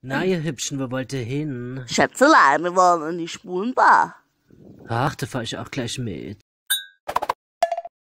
Na, ihr Hübschen, wo wollt ihr hin? Schätzelein, wir wollen in die Schwulenbar. Ach, da fahr ich auch gleich mit.